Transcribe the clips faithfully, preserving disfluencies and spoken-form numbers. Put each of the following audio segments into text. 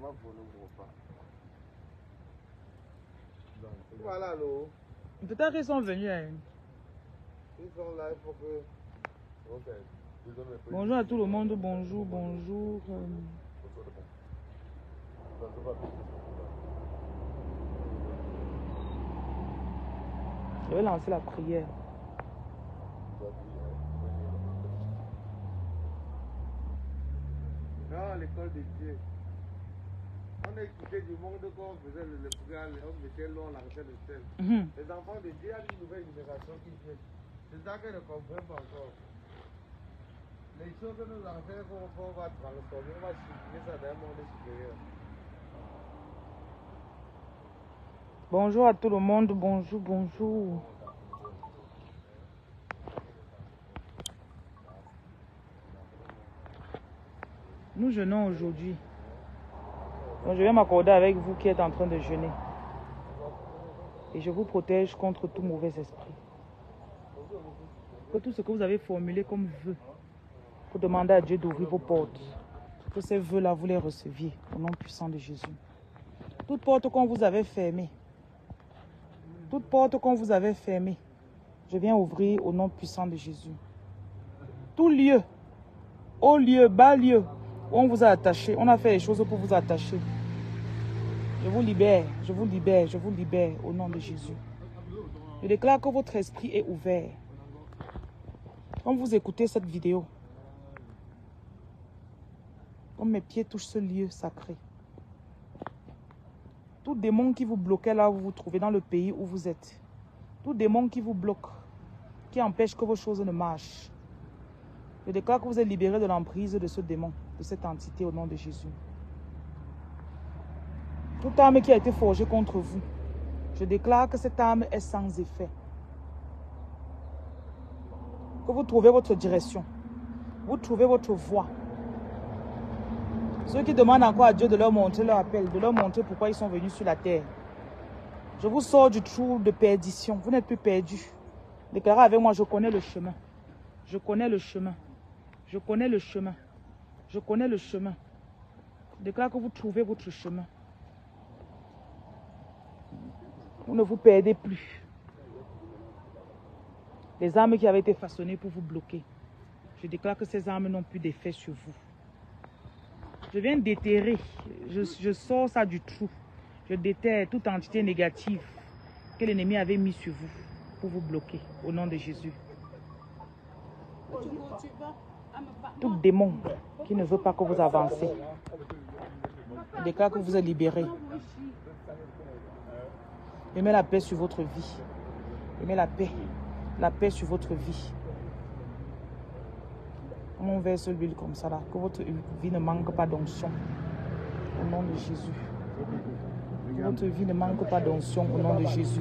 Voilà l'eau. Peut-être qu'ils sont venus. Hein. Ils sont là, il faut que... Okay. Bonjour à tout le monde, bonjour, bonjour. Euh... Je vais lancer la prière. Non, l'école de Dieu. On a écouté du monde quand on faisait le programme, on mettait l'eau, on lançait le sel. Mm-hmm. Les enfants de Dieu, il y a une nouvelle génération qui vient. C'est ça qu'elles ne comprennent pas encore. Les choses que nous enseignons, on va transformer, on va supprimer ça dans un monde supérieur. Bonjour à tout le monde, bonjour, bonjour. Nous jeûnons aujourd'hui. Donc je vais m'accorder avec vous qui êtes en train de jeûner. Et je vous protège contre tout mauvais esprit. Que tout ce que vous avez formulé comme vœu, pour demander à Dieu d'ouvrir vos portes, que ces vœux-là, vous les receviez au nom puissant de Jésus. Toute porte qu'on vous avait fermée, toute porte qu'on vous avait fermée, je viens ouvrir au nom puissant de Jésus. Tout lieu, haut lieu, bas lieu, où on vous a attaché, on a fait les choses pour vous attacher. Je vous libère, je vous libère, je vous libère au nom de Jésus. Je déclare que votre esprit est ouvert. Quand vous écoutez cette vidéo, comme mes pieds touchent ce lieu sacré, tout démon qui vous bloquait là où vous vous trouvez dans le pays où vous êtes, tout démon qui vous bloque, qui empêche que vos choses ne marchent, je déclare que vous êtes libéré de l'emprise de ce démon, de cette entité au nom de Jésus. Toute arme qui a été forgée contre vous, je déclare que cette arme est sans effet. Que vous trouvez votre direction, vous trouvez votre voie. Ceux qui demandent encore à Dieu de leur montrer leur appel, de leur montrer pourquoi ils sont venus sur la terre. Je vous sors du trou de perdition, vous n'êtes plus perdus. Déclarez avec moi, je connais le chemin. Je connais le chemin. Je connais le chemin. Je connais le chemin. Déclare que vous trouvez votre chemin. Vous ne vous perdez plus. Les armes qui avaient été façonnées pour vous bloquer, je déclare que ces armes n'ont plus d'effet sur vous. Je viens déterrer, je, je sors ça du trou. Je déterre toute entité négative que l'ennemi avait mis sur vous pour vous bloquer au nom de Jésus. Tout démon qui ne veut pas que vous avancez, je déclare que vous êtes libérés. Je mets la paix sur votre vie. Je mets la paix, la paix sur votre vie. On verse l'huile comme ça là, que votre vie ne manque pas d'onction. Au nom de Jésus. Que votre vie ne manque pas d'onction au nom de Jésus.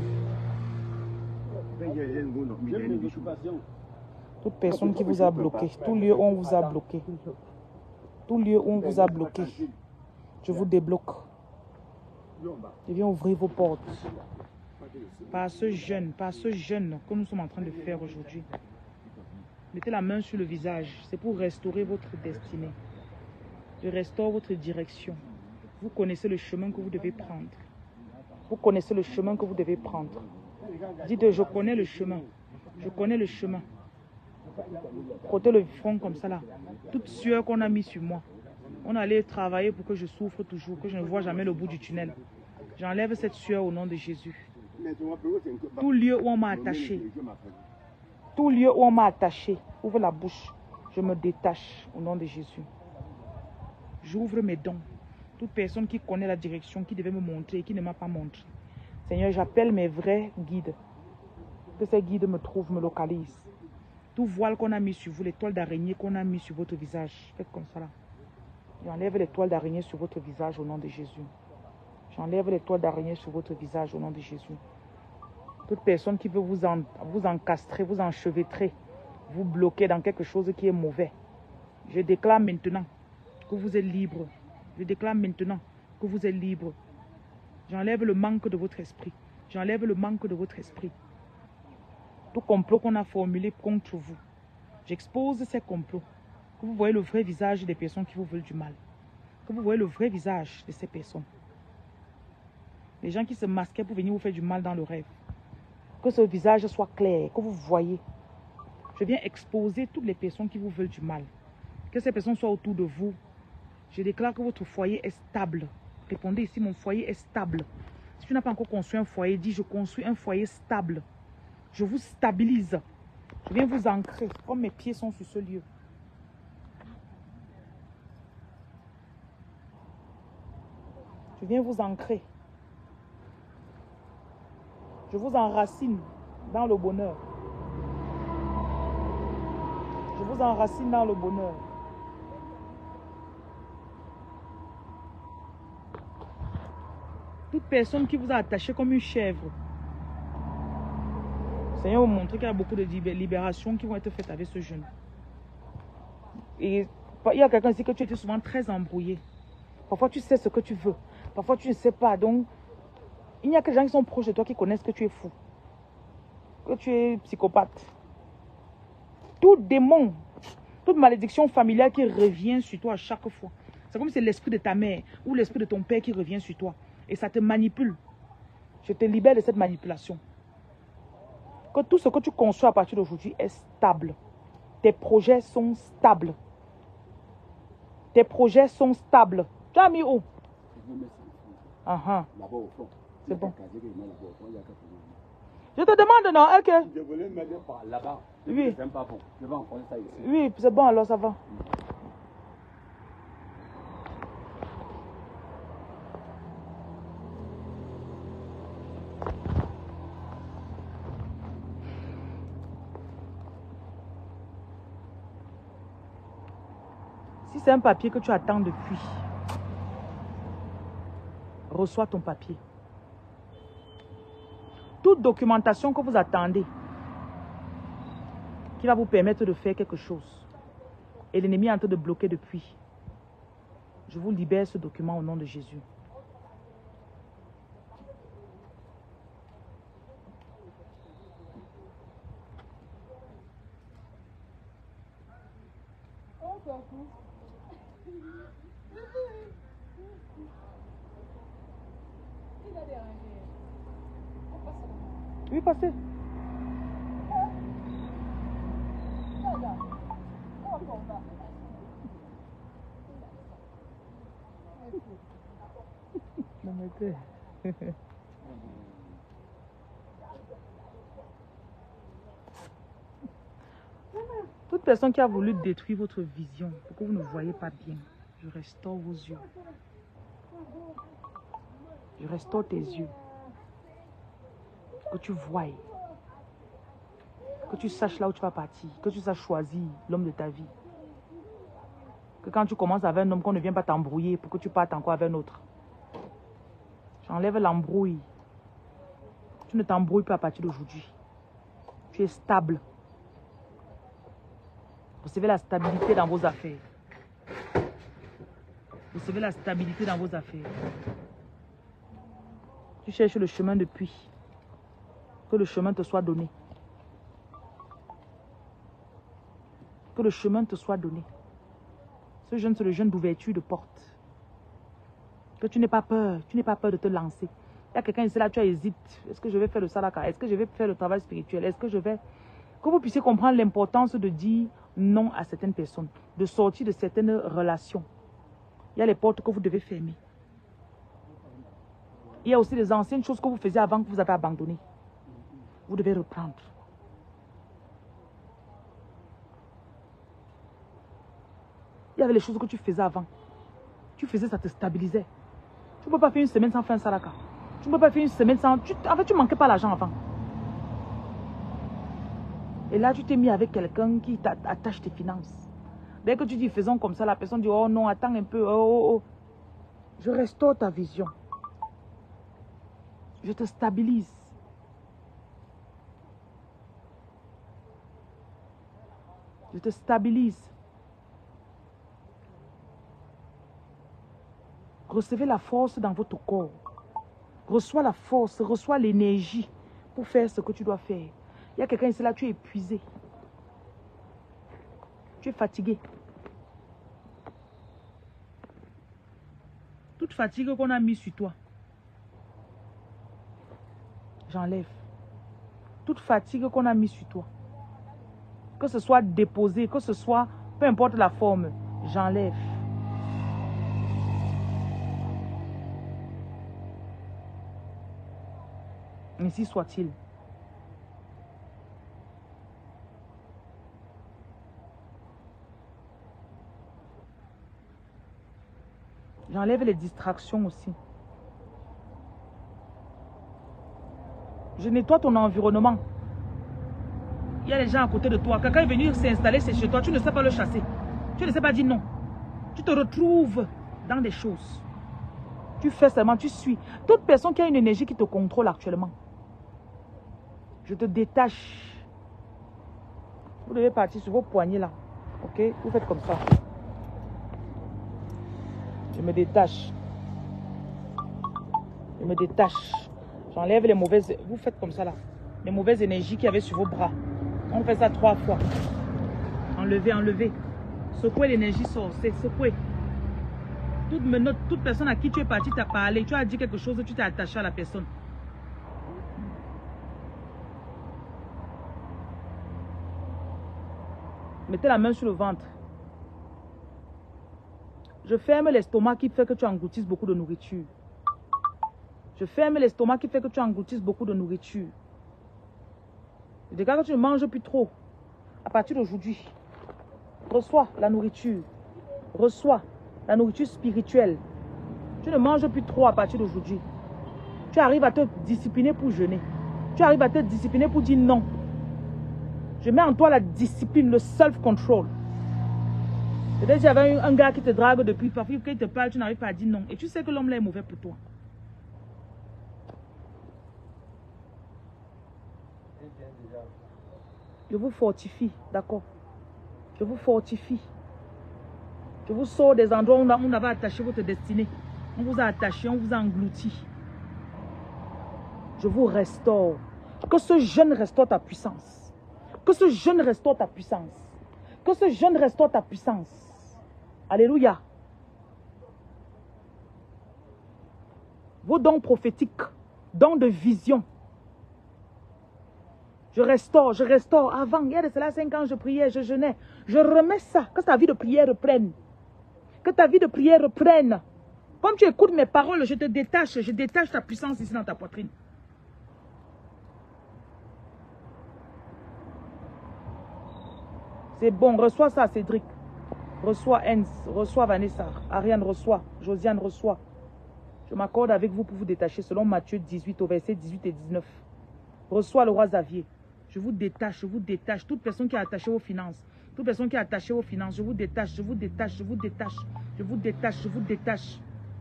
Toute personne qui vous a bloqué, tout lieu où on vous a bloqué, tout lieu où on vous a bloqué, je vous débloque. Je viens ouvrir vos portes. Par ce jeûne, par ce jeûne que nous sommes en train de faire aujourd'hui. Mettez la main sur le visage. C'est pour restaurer votre destinée. Je restaure votre direction. Vous connaissez le chemin que vous devez prendre. Vous connaissez le chemin que vous devez prendre. Dites, je connais le chemin. Je connais le chemin. Frottez le front comme ça là. Toute sueur qu'on a mis sur moi. On allait travailler pour que je souffre toujours, que je ne vois jamais le bout du tunnel. J'enlève cette sueur au nom de Jésus. Tout lieu où on m'a attaché. Tout lieu où on m'a attaché, ouvre la bouche, je me détache au nom de Jésus. J'ouvre mes dons. Toute personne qui connaît la direction, qui devait me montrer et qui ne m'a pas montré. Seigneur, j'appelle mes vrais guides. Que ces guides me trouvent, me localisent. Tout voile qu'on a mis sur vous, les toiles d'araignée qu'on a mis sur votre visage, faites comme ça là. J'enlève les toiles d'araignée sur votre visage au nom de Jésus. J'enlève les toiles d'araignée sur votre visage au nom de Jésus. Toute personne qui veut vous, en, vous encastrer, vous enchevêtrer, vous bloquer dans quelque chose qui est mauvais. Je déclare maintenant que vous êtes libre. Je déclare maintenant que vous êtes libre. J'enlève le manque de votre esprit. J'enlève le manque de votre esprit. Tout complot qu'on a formulé contre vous, j'expose ces complots. Que vous voyez le vrai visage des personnes qui vous veulent du mal. Que vous voyez le vrai visage de ces personnes. Les gens qui se masquaient pour venir vous faire du mal dans le rêve. Que ce visage soit clair, que vous voyez. Je viens exposer toutes les personnes qui vous veulent du mal. Que ces personnes soient autour de vous. Je déclare que votre foyer est stable. Répondez ici, mon foyer est stable. Si tu n'as pas encore construit un foyer, dis je construis un foyer stable. Je vous stabilise. Je viens vous ancrer, comme mes pieds sont sur ce lieu. Je viens vous ancrer. Je vous enracine dans le bonheur. Je vous enracine dans le bonheur. Toute personne qui vous a attaché comme une chèvre. Le Seigneur vous montre qu'il y a beaucoup de libérations qui vont être faites avec ce jeûne. Et il y a quelqu'un ici que tu étais souvent très embrouillé. Parfois tu sais ce que tu veux. Parfois tu ne sais pas. Donc, il n'y a que des gens qui sont proches de toi qui connaissent que tu es fou. Que tu es psychopathe. Tout démon, toute malédiction familiale qui revient sur toi à chaque fois. C'est comme si c'est l'esprit de ta mère ou l'esprit de ton père qui revient sur toi. Et ça te manipule. Je te libère de cette manipulation. Que tout ce que tu construis à partir d'aujourd'hui est stable. Tes projets sont stables. Tes projets sont stables. Tu as mis où? Uh-huh. C'est bon. Je te demande, non, ok. Je voulais mettre par là-bas. Oui. C'est pas bon. Je vais encoller ça ici. Oui, c'est bon, alors ça va. Si c'est un papier que tu attends depuis, reçois ton papier. Toute documentation que vous attendez, qui va vous permettre de faire quelque chose, et l'ennemi est en train de bloquer depuis, je vous libère ce document au nom de Jésus. Oui, passez. Non, mais toute personne qui a voulu détruire votre vision pour que vous ne voyez pas bien, je restaure vos yeux. Je restaure tes yeux. Que tu voies. Que tu saches là où tu vas partir. Que tu saches choisir l'homme de ta vie. Que quand tu commences avec un homme, qu'on ne vient pas t'embrouiller pour que tu partes encore avec un autre. J'enlève l'embrouille. Tu ne t'embrouilles pas à partir d'aujourd'hui. Tu es stable. Recevez la stabilité dans vos affaires. Recevez la stabilité dans vos affaires. Tu cherches le chemin depuis. Que le chemin te soit donné. Que le chemin te soit donné. Ce jeûne, c'est le jeûne d'ouverture de porte. Que tu n'aies pas peur. Tu n'aies pas peur de te lancer. Il y a quelqu'un ici là, tu hésites. Est-ce que je vais faire le salaka? Est-ce que je vais faire le travail spirituel? Est-ce que je vais... Que vous puissiez comprendre l'importance de dire non à certaines personnes. De sortir de certaines relations. Il y a les portes que vous devez fermer. Il y a aussi les anciennes choses que vous faisiez avant que vous avez abandonnées. Vous devez reprendre. Il y avait les choses que tu faisais avant. Tu faisais, ça te stabilisait. Tu ne peux pas faire une semaine sans faire un salaka. Tu ne peux pas faire une semaine sans... Tu... En fait, tu ne manquais pas l'argent avant. Et là, tu t'es mis avec quelqu'un qui t'attache tes finances. Dès que tu dis faisons comme ça, la personne dit oh non, attends un peu. Oh, oh, oh. Je restaure ta vision. Je te stabilise. Je te stabilise. Recevez la force dans votre corps. Reçois la force, reçois l'énergie pour faire ce que tu dois faire. Il y a quelqu'un ici là, tu es épuisé. Tu es fatigué. Toute fatigue qu'on a mis sur toi, j'enlève. Toute fatigue qu'on a mis sur toi, que ce soit déposé, que ce soit, peu importe la forme, j'enlève. Ainsi soit-il. J'enlève les distractions aussi. Je nettoie ton environnement. Il y a des gens à côté de toi. Quelqu'un est venu s'installer chez toi. Tu ne sais pas le chasser. Tu ne sais pas dire non. Tu te retrouves dans des choses. Tu fais seulement, tu suis. Toute personne qui a une énergie qui te contrôle actuellement. Je te détache. Vous devez partir sur vos poignets là. Ok? Vous faites comme ça. Je me détache. Je me détache. J'enlève les mauvaises... Vous faites comme ça là. Les mauvaises énergies qu'il y avait sur vos bras. On fait ça trois fois. Enlevez, enlevez. Secouez l'énergie, sort. C'est secouer. Toute, menotte, toute personne à qui tu es parti t'a parlé. Tu as dit quelque chose, tu t'es attaché à la personne. Mettez la main sur le ventre. Je ferme l'estomac qui fait que tu engloutisses beaucoup de nourriture. Je ferme l'estomac qui fait que tu engloutisses beaucoup de nourriture. Je déclare que tu ne manges plus trop. À partir d'aujourd'hui, reçois la nourriture. Reçois la nourriture spirituelle. Tu ne manges plus trop à partir d'aujourd'hui. Tu arrives à te discipliner pour jeûner. Tu arrives à te discipliner pour dire non. Je mets en toi la discipline, le self-control. Peut-être qu'il y avait un gars qui te drague depuis, parfois qu'il te parle, tu n'arrives pas à dire non. Et tu sais que l'homme là est mauvais pour toi. Je vous fortifie, d'accord? Je vous fortifie. Je vous sors des endroits où on avait attaché votre destinée. On vous a attaché, on vous a englouti. Je vous restaure. Que ce jeûne restaure ta puissance. Que ce jeûne restaure ta puissance. Que ce jeûne restaure ta puissance. Alléluia. Vos dons prophétiques, dons de vision. Je restaure, je restaure. Avant, il y a de cela cinq ans, je priais, je jeûnais. Je remets ça. Que ta vie de prière reprenne. Que ta vie de prière reprenne. Comme tu écoutes mes paroles, je te détache. Je détache ta puissance ici dans ta poitrine. C'est bon, reçois ça, Cédric. Reçois Hens, reçois Vanessa. Ariane reçoit. Josiane reçoit. Je m'accorde avec vous pour vous détacher selon Matthieu dix-huit au verset dix-huit et dix-neuf. Reçois le roi Xavier. Je vous détache, je vous détache. Toute personne qui est attachée aux finances. Toute personne qui est attachée aux finances. Je vous détache, je vous détache, je vous détache. Je vous détache, je vous détache.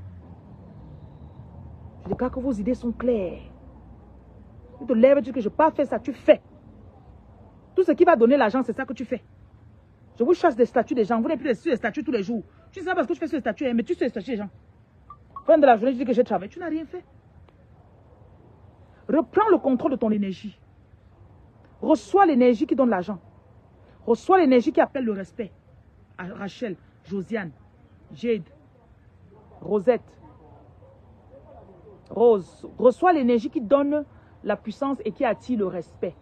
Je déclare que vos idées sont claires. Tu te lèves et tu dis que je n'ai pas fait ça, tu fais. Tout ce qui va donner l'argent, c'est ça que tu fais. Je vous chasse des statuts des gens. Vous n'êtes plus sur les statuts tous les jours. Tu sais pas parce que tu fais sur les statuts, mais tu sur les statuts des gens. Fin de la journée, tu dis que j'ai travaillé. Tu n'as rien fait. Reprends le contrôle de ton énergie. Reçois l'énergie qui donne l'argent. Reçois l'énergie qui appelle le respect. Rachel, Josiane, Jade, Rosette, Rose. Reçois l'énergie qui donne la puissance et qui attire le respect.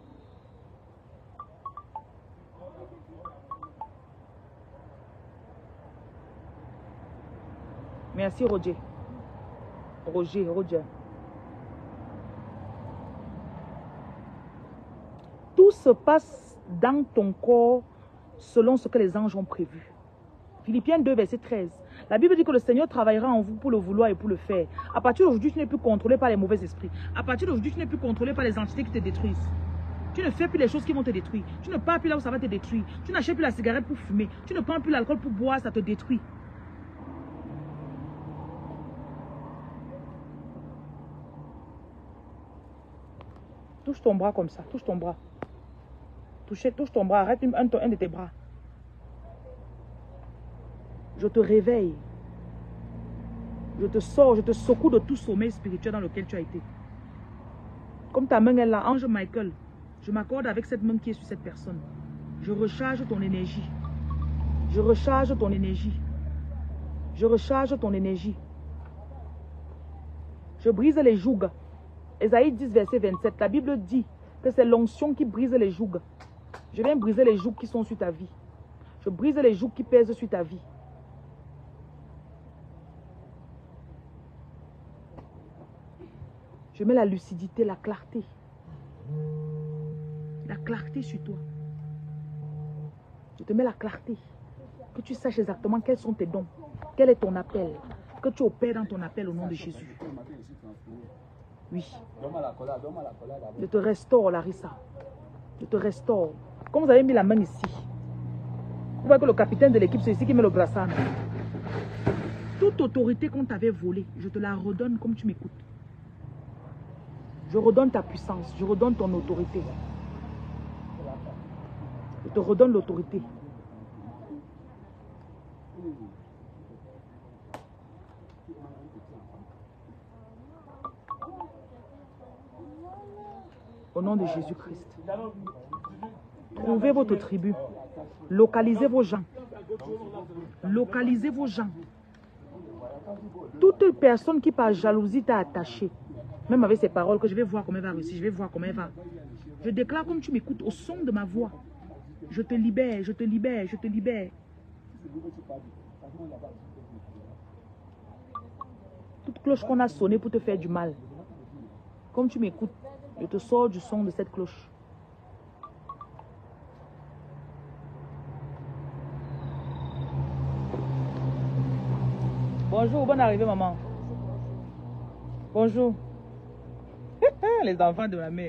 Merci Roger. Roger, Roger. Tout se passe dans ton corps selon ce que les anges ont prévu. Philippiens deux, verset treize. La Bible dit que le Seigneur travaillera en vous pour le vouloir et pour le faire. À partir d'aujourd'hui, tu n'es plus contrôlé par les mauvais esprits. À partir d'aujourd'hui, tu n'es plus contrôlé par les entités qui te détruisent. Tu ne fais plus les choses qui vont te détruire. Tu ne pars plus là où ça va te détruire. Tu n'achètes plus la cigarette pour fumer. Tu ne prends plus l'alcool pour boire, ça te détruit. Touche ton bras comme ça. Touche ton bras. Touche, touche ton bras. Arrête un, un de tes bras. Je te réveille. Je te sors, je te secoue de tout sommeil spirituel dans lequel tu as été. Comme ta main est là, ange Michael, je m'accorde avec cette main qui est sur cette personne. Je recharge ton énergie. Je recharge ton énergie. Je recharge ton énergie. Je brise les jougs. Ésaïe dix, verset vingt-sept. La Bible dit que c'est l'onction qui brise les jougs. Je viens briser les jougs qui sont sur ta vie. Je brise les jougs qui pèsent sur ta vie. Je mets la lucidité, la clarté. La clarté sur toi. Je te mets la clarté. Que tu saches exactement quels sont tes dons. Quel est ton appel. Que tu opères dans ton appel au nom de Jésus. Oui. Je te restaure, Larissa. Je te restaure. Comme vous avez mis la main ici. Vous voyez que le capitaine de l'équipe, c'est ici qui met le brassard. Toute autorité qu'on t'avait volée, je te la redonne comme tu m'écoutes. Je redonne ta puissance. Je redonne ton autorité. Je te redonne l'autorité. Au nom de Jésus-Christ. Trouvez votre tribu. Localisez vos gens. Localisez vos gens. Toute personne qui par jalousie t'a attaché, même avec ces paroles que je vais voir comment elle va réussir, je vais voir comment elle va. Je déclare comme tu m'écoutes au son de ma voix. Je te libère, je te libère, je te libère. Toute cloche qu'on a sonnée pour te faire du mal. Comme tu m'écoutes, je te sors du son de cette cloche. Bonjour, bonne arrivée maman. Bonjour. Les enfants de ma mère.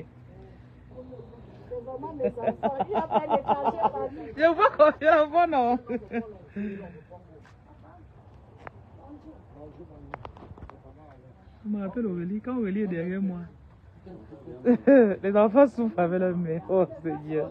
Je vois qu'on fait la bonne, non? Je me rappelle Aurélie, quand Aurélie est derrière moi. Les enfants souffrent avec leur mère. Oh Seigneur.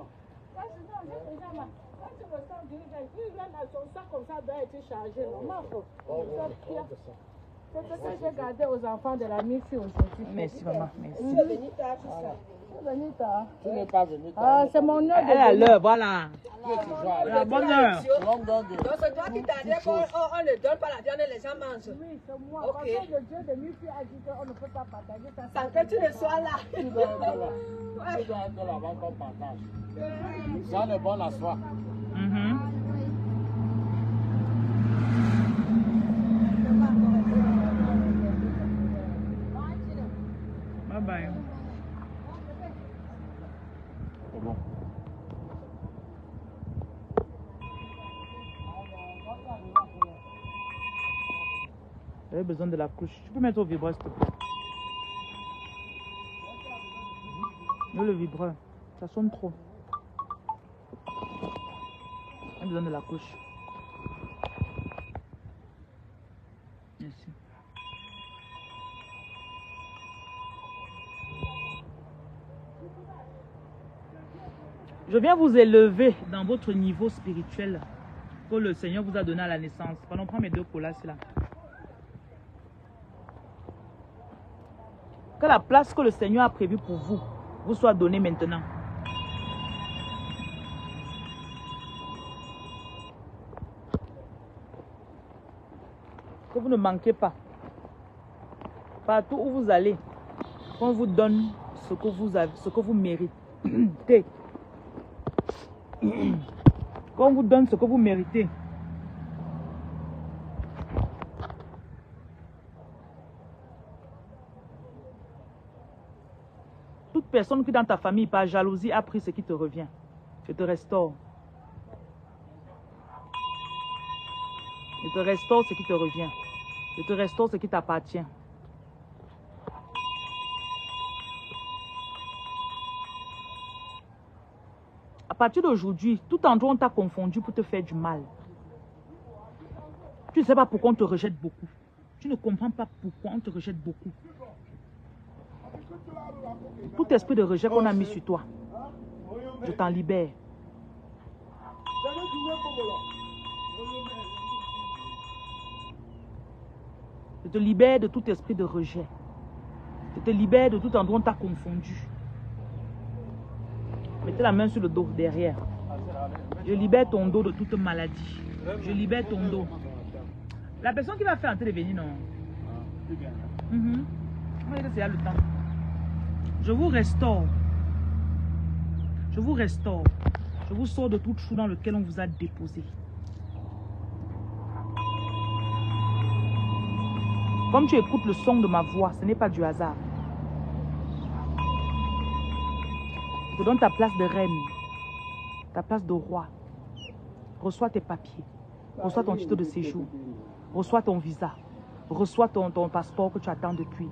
C'est ce que j'ai gardé aux enfants de la mi-fille aujourd'hui. Merci maman, merci. Tu es venue tard, tout ça. Tu es venue tard. Tu n'es pas venue tard. Ah, c'est mon heure de Elle a l'heure, voilà. La bonne heure. Donc c'est toi qui t'as dit qu'on ne donne pas la viande et les gens mangent. Oui, c'est moi. Ok. Parce que le Dieu de mi-fille a dit qu'on ne peut pas partager ça. Sans que tu ne sois là. Tu dois être là. Tu dois être là avant qu'on partage. Ça n'est bon à soi. Bye bye. C'est bon. J'avais besoin de la couche. Tu peux mettre au vibreur, s'il te plaît. Mets le vibreur. Ça sonne trop. J'ai besoin de la couche. Merci. Je viens vous élever dans votre niveau spirituel que le Seigneur vous a donné à la naissance. Pardon, prends mes deux colas là. Que la place que le Seigneur a prévue pour vous vous soit donnée maintenant. Que vous ne manquez pas. Partout où vous allez, qu'on vous donne ce que vous avez, ce que vous méritez. Qu'on vous donne ce que vous méritez. Toute personne qui dans ta famille par jalousie a pris ce qui te revient, je te restaure. Je te restaure ce qui te revient. Je te restaure ce qui t'appartient. À partir d'aujourd'hui, tout endroit où on t'a confondu pour te faire du mal. Tu ne sais pas pourquoi on te rejette beaucoup. Tu ne comprends pas pourquoi on te rejette beaucoup. Tout esprit de rejet qu'on a mis sur toi, je t'en libère. Je te libère de tout esprit de rejet. Je te libère de tout endroit où on t'a confondu. Mettez la main sur le dos, derrière. Je libère ton dos de toute maladie. Je libère ton dos. La personne qui va faire entrer les vénins, non. Mm-hmm. Oui, c'est le temps. Je vous restaure. Je vous restaure. Je vous sors de tout trou dans lequel on vous a déposé. Comme tu écoutes le son de ma voix, ce n'est pas du hasard. Je te donne ta place de reine, ta place de roi. Reçois tes papiers, reçois ton titre de séjour, reçois ton visa, reçois ton, ton passeport que tu attends depuis.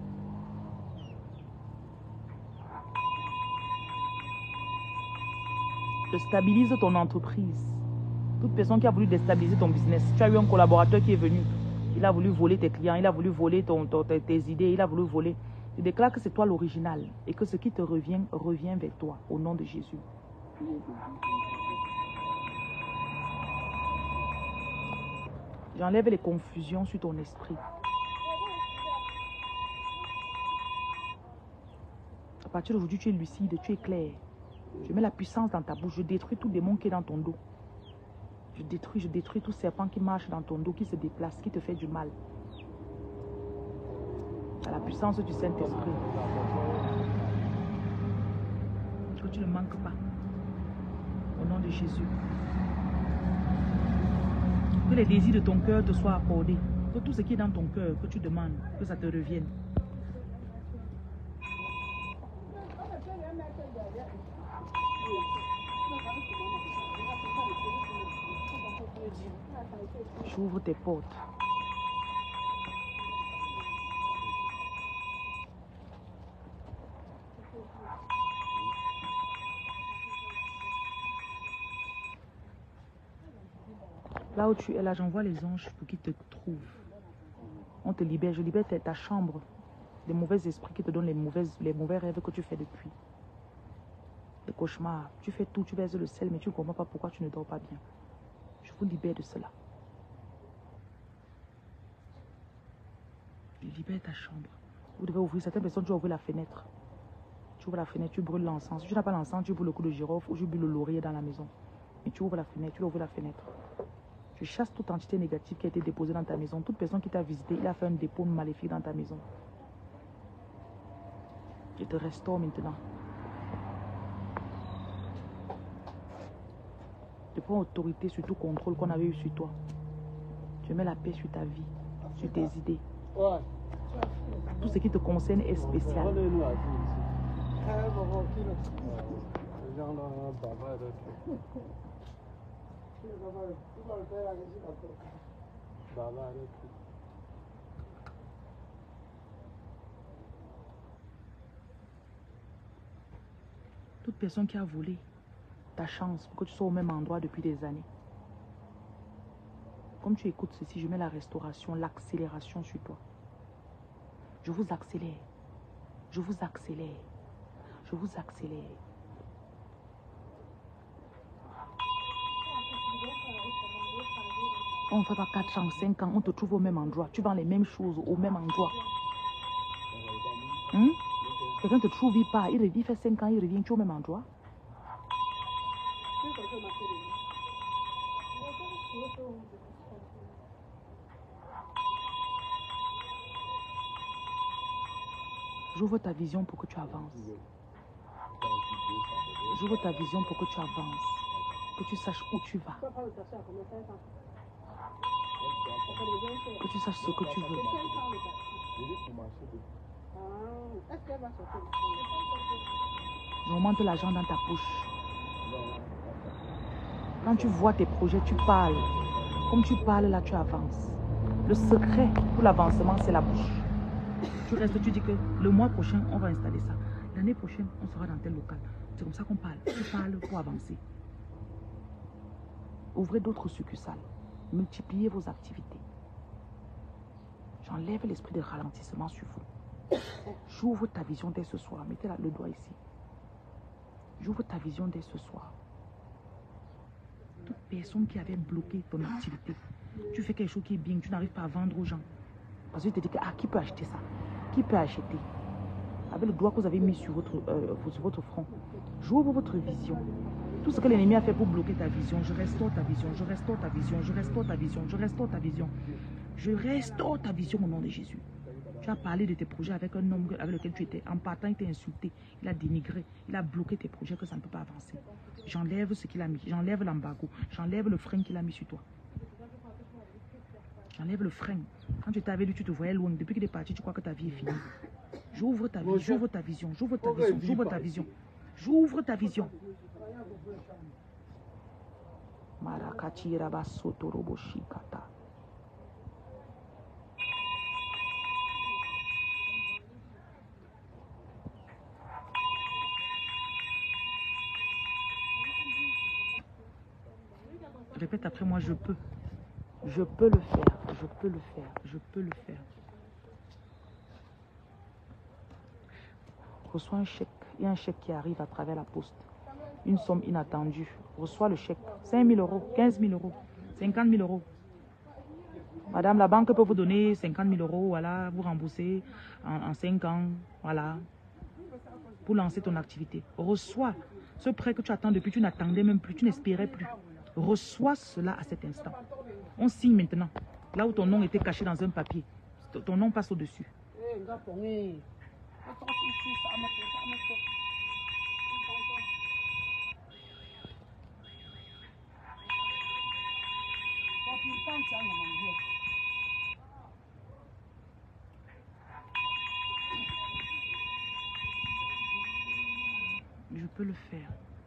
Je stabilise ton entreprise. Toute personne qui a voulu déstabiliser ton business, tu as eu un collaborateur qui est venu, il a voulu voler tes clients, il a voulu voler ton, ton, tes idées, il a voulu voler. Je déclare que c'est toi l'original et que ce qui te revient, revient vers toi, au nom de Jésus. J'enlève les confusions sur ton esprit. À partir d'aujourd'hui, tu es lucide, tu es clair. Je mets la puissance dans ta bouche, je détruis tout démon qui est dans ton dos. Je détruis, je détruis tout serpent qui marche dans ton dos, qui se déplace, qui te fait du mal. À la puissance du Saint-Esprit. Que tu ne manques pas. Au nom de Jésus. Que les désirs de ton cœur te soient accordés. Que tout ce qui est dans ton cœur, que tu demandes, que ça te revienne. J'ouvre tes portes. Là où tu es, là, j'envoie les anges pour qu'ils te trouvent. On te libère. Je libère ta, ta chambre des mauvais esprits qui te donnent les, mauvaises, les mauvais rêves que tu fais depuis. Les cauchemars. Tu fais tout, tu baisses le sel, mais tu ne comprends pas pourquoi tu ne dors pas bien. Je vous libère de cela. Je libère ta chambre. Vous devez ouvrir. Certaines personnes, tu ouvres la fenêtre. Tu ouvres la fenêtre, tu brûles l'encens. Si tu n'as pas l'encens, tu brûles le coup de girofle ou tu brûles le laurier dans la maison. Mais tu ouvres la fenêtre, tu ouvres la fenêtre. Tu chasses toute entité négative qui a été déposée dans ta maison. Toute personne qui t'a visité, il a fait un dépôt maléfique dans ta maison. Je te restaure maintenant. Je prends autorité sur tout contrôle qu'on avait eu sur toi. Je mets la paix sur ta vie, sur tes idées. Tout ce qui te concerne est spécial. Toute personne qui a volé ta chance pour que tu sois au même endroit depuis des années. Comme tu écoutes ceci, je mets la restauration, l'accélération sur toi. Je vous accélère. Je vous accélère. Je vous accélère. On ne fait pas quatre ans, cinq ans, on te trouve au même endroit. Tu vends les mêmes choses au même endroit. Hum? Quelqu'un te trouve, il part, il revient, il fait cinq ans, il revient, tu es au même endroit. J'ouvre ta vision pour que tu avances. J'ouvre ta vision pour que tu avances. Que tu saches où tu vas. Que tu saches ce que tu veux. Je remonte l'argent dans ta poche. Quand tu vois tes projets, tu parles. Comme tu parles, là, tu avances. Le secret pour l'avancement, c'est la bouche. Tu restes, tu dis que le mois prochain, on va installer ça. L'année prochaine, on sera dans tel local. C'est comme ça qu'on parle. Tu parles pour avancer. Ouvrez d'autres succursales. Multipliez vos activités. J'enlève l'esprit de ralentissement sur vous. J'ouvre ta vision dès ce soir. Mettez le doigt ici. J'ouvre ta vision dès ce soir. Toute personne qui avait bloqué ton activité, tu fais quelque chose qui est bien, tu n'arrives pas à vendre aux gens. Parce que tu te dis que, ah, qui peut acheter ça? Qui peut acheter? Avec le doigt que vous avez mis sur votre, euh, sur votre front, j'ouvre votre vision. Tout ce que l'ennemi a fait pour bloquer ta vision, je restaure ta vision, je restaure ta vision, je restaure ta vision, je restaure ta vision. Je restaure ta vision au nom de Jésus. Tu as parlé de tes projets avec un homme avec lequel tu étais. En partant, il t'a insulté, il a dénigré, il a bloqué tes projets que ça ne peut pas avancer. J'enlève ce qu'il a mis, j'enlève l'embargo, j'enlève le frein qu'il a mis sur toi. J'enlève le frein. Quand tu étais avec lui, tu te voyais loin. Depuis qu'il est parti, tu crois que ta vie est finie. J'ouvre ta vie, j'ouvre ta vision, j'ouvre ta vision, j'ouvre ta vision. J'ouvre ta vision. Marakati Rabasoto Roboshikata. Répète après moi, je peux. Je peux le faire, je peux le faire, je peux le faire. Reçois un chèque. Il y a un chèque qui arrive à travers la poste. Une somme inattendue. Reçois le chèque. cinq mille euros, quinze mille euros, cinquante mille euros. Madame, la banque peut vous donner cinquante mille euros, voilà, vous rembourser en, en cinq ans, voilà, pour lancer ton activité. Reçois ce prêt que tu attends depuis, tu n'attendais même plus, tu n'espérais plus. Reçois cela à cet instant. On signe maintenant. Là où ton nom était caché dans un papier, ton nom passe au-dessus. Je peux le faire.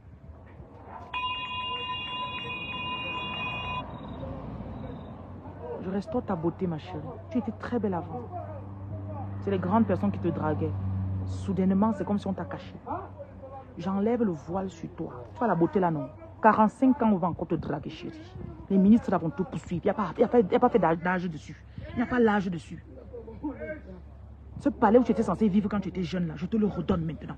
Je restaure ta beauté, ma chérie. Tu étais très belle avant. C'est les grandes personnes qui te draguaient. Soudainement, c'est comme si on t'a caché. J'enlève le voile sur toi. Tu vois la beauté là, non? quarante-cinq ans, on va encore te draguer, chérie. Les ministres là vont te poursuivre. Il n'y a pas, y a pas, y a pas fait d'âge dessus. Il n'y a pas l'âge dessus. Ce palais où tu étais censé vivre quand tu étais jeune là, je te le redonne maintenant.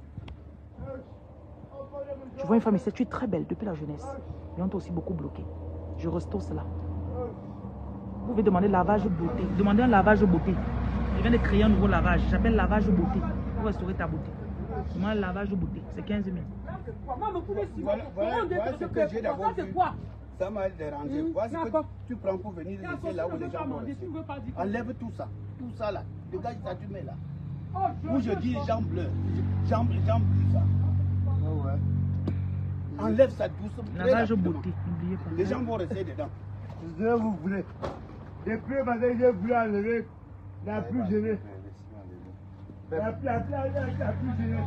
Je vois une femme ici, tu es très belle depuis la jeunesse. Mais on t'a aussi beaucoup bloqué. Je restaure cela. Vous pouvez demander lavage beauté. Demandez un lavage beauté. Je viens de créer un nouveau lavage. J'appelle lavage beauté. Pour restaurer ta beauté. Demande un lavage beauté. C'est quinze mille. Voilà, voilà, voilà ce que j'ai d'abord vu. Ça m'a dérangé. Mmh, Voilà ce que tu prends pour venir laisser là où les gens vont rester. Enlève tout ça. Tout ça là. Dégage ça, tu mets là. Où je dis jambes bleues. Jambes, jambes bleues ça. Oh ouais. Enlève ça doucement. Lavage beauté. N'oubliez pas. Les gens vont rester dedans. Je vous voulez. Depuis que j'ai voulu enlever la plus gênée. La plus, la plus, la plus gênée.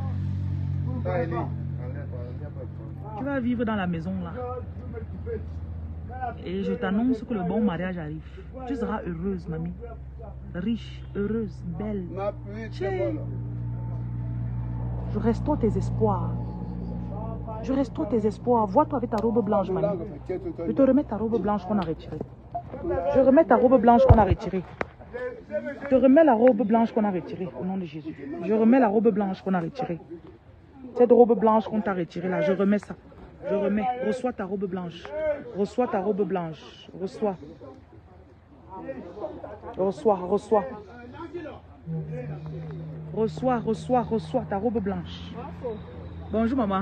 Tu vas vivre dans la maison là. Et je t'annonce que le bon mariage arrive. Tu seras heureuse, mamie. Riche, heureuse, belle. Tchè. Je restaure tes espoirs. Je restaure tes espoirs. Vois-toi avec ta robe blanche, mamie. Je te remets ta robe blanche qu'on a retirée. Je remets ta robe blanche qu'on a retirée. Je te remets la robe blanche qu'on a retirée au nom de Jésus. Je remets la robe blanche qu'on a retirée. Cette robe blanche qu'on t'a retirée là, je remets ça. Je remets. Reçois ta robe blanche. Reçois ta robe blanche. Reçois. Reçois, reçois. Reçois, reçois, reçois ta robe blanche. Bonjour maman.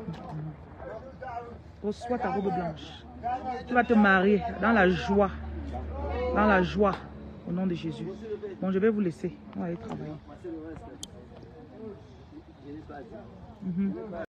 Reçois ta robe blanche. Tu vas te marier dans la joie. Dans la joie. Au nom de Jésus. Bon, je vais vous laisser. On va aller travailler. Mm-hmm.